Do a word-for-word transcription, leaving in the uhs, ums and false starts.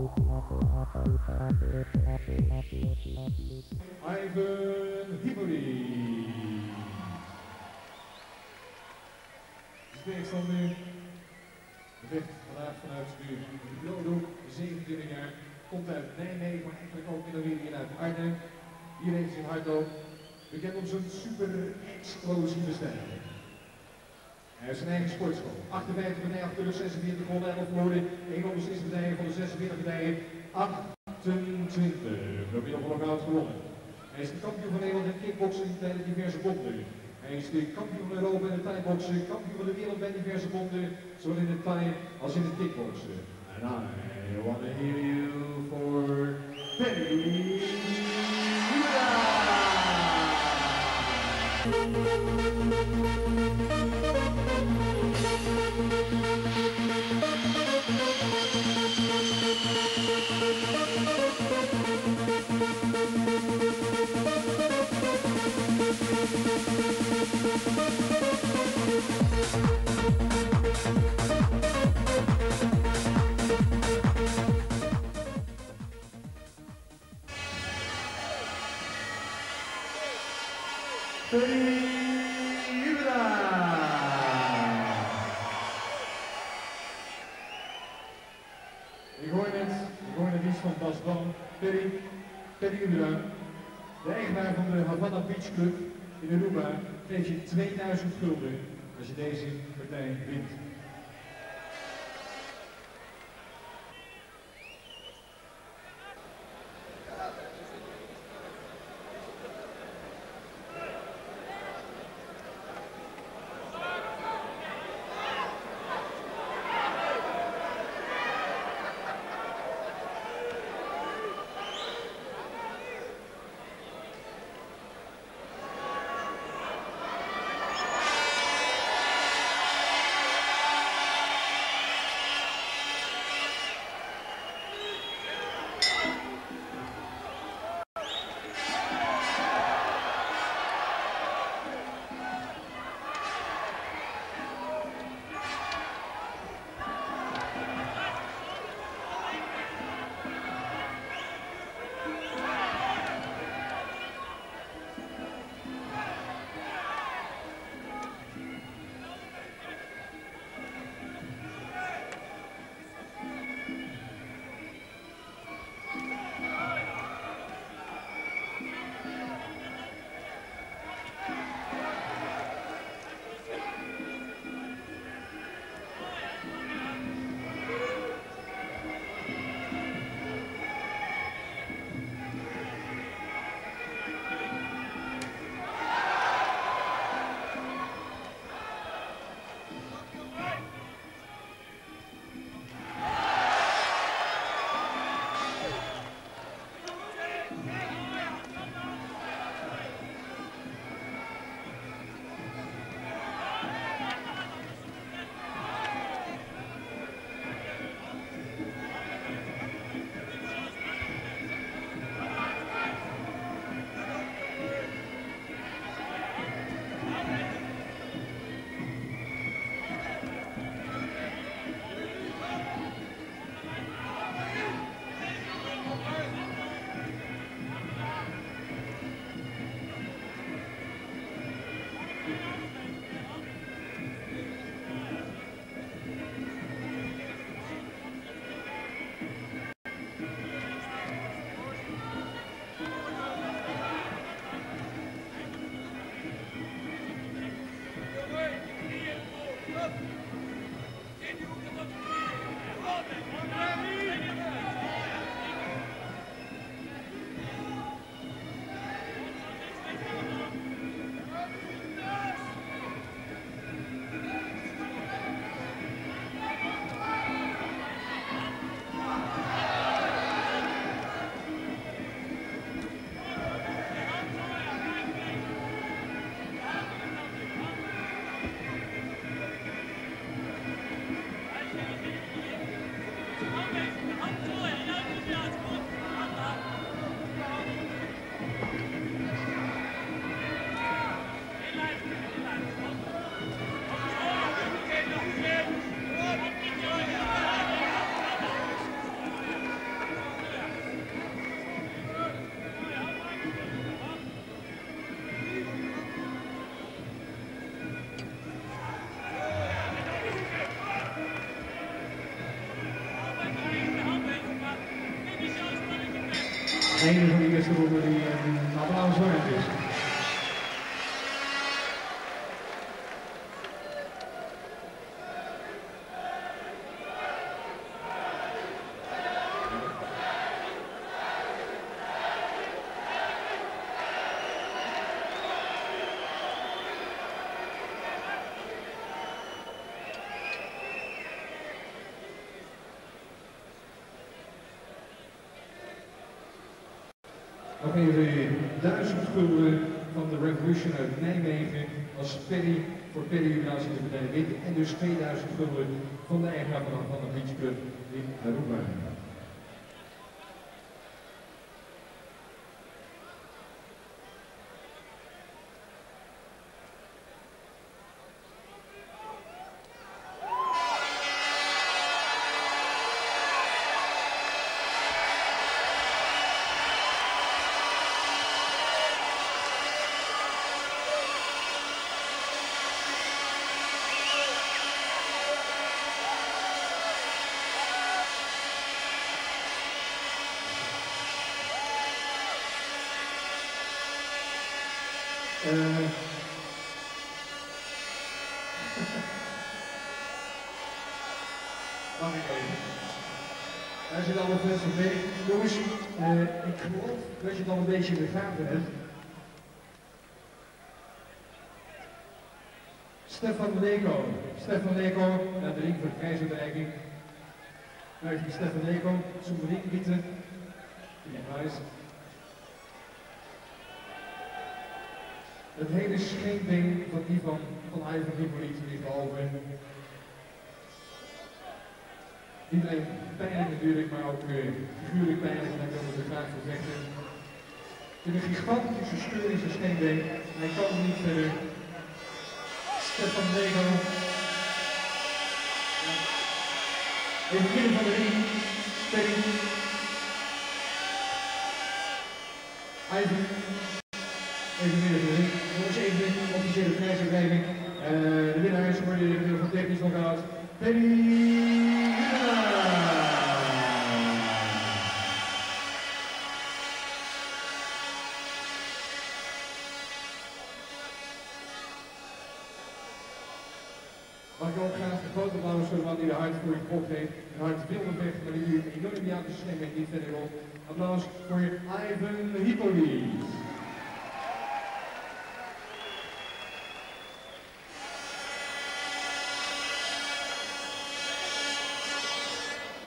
Hippolyte. De tegenstander vecht vandaag vanuit de Ubeda, zevenentwintig jaar, komt uit Nijmegen, maar eigenlijk ook Middleweight uit Arnhem. Hier heeft zich hardloop, bekend om zijn super explosieve stijl. Hij heeft zijn eigen sportschool, achtenvijftig partijen, acht zesenveertig gewonnen, elf verloren, één partijen van de zesenveertig partijen, achtentwintig door middel van knockout gewonnen. Hij is de kampioen van Nederland in kickboksen tijdens diverse bonden. Hij is de kampioen van Europa in de Thai-boksen, kampioen van de wereld bij diverse bonden, zowel in de Thai als in het kickboksen. And I want to hear you for Ubeda. Ubeda. Ik hoor net, ik hoor net iets van Bas Bam. Perry, Perry Ubeda, de eigenaar van de Havana Beach Club in Aruba, geeft je tweeduizend gulden als je deze partij wint. Eén van de eerste ronde die een applaus waard is. Nog even duizend gulden van de Revolution uit Nijmegen als Perry voor Perry Ubeda in de partij wint. En dus tweeduizend gulden van de eigenaar van de Beach Club in Aruba. Uh, Mag ik even? Daar zit allemaal mensen mee. Jongens, uh, ik geloof dat je het al een beetje in de gaten hebt. Stefan Leko. Stefan Leko, naar de ring voor de prijsuitreiking. Daar is Stefan Leko, zo'n ring bieden. Ja, nice. Het hele scheenbeen van die van, van Ivan Hippolyte ligt behalve. Iedereen pijnlijk natuurlijk, maar ook uh, figuurlijk pijnlijk, want hij wil er graag voor vechten. Het is een gigantische scheur in zijn scheenbeen, hij kan hem niet verder. Stefan Lego. In het midden van de ring, Perry. Ivan. Even midden van de ring. Nog eens even de officiële prijsuitreiking. Uh, de winnaar is geworden in de van technisch knockout. Perry Ubeda. Mag ik ook graag de grote applaus voor de man die de hard voor je gekocht heeft. Een hard wilde vecht, maar die nu een enorm jaartje scheen met niet verder op. Applaus voor Ivan Hippolyte.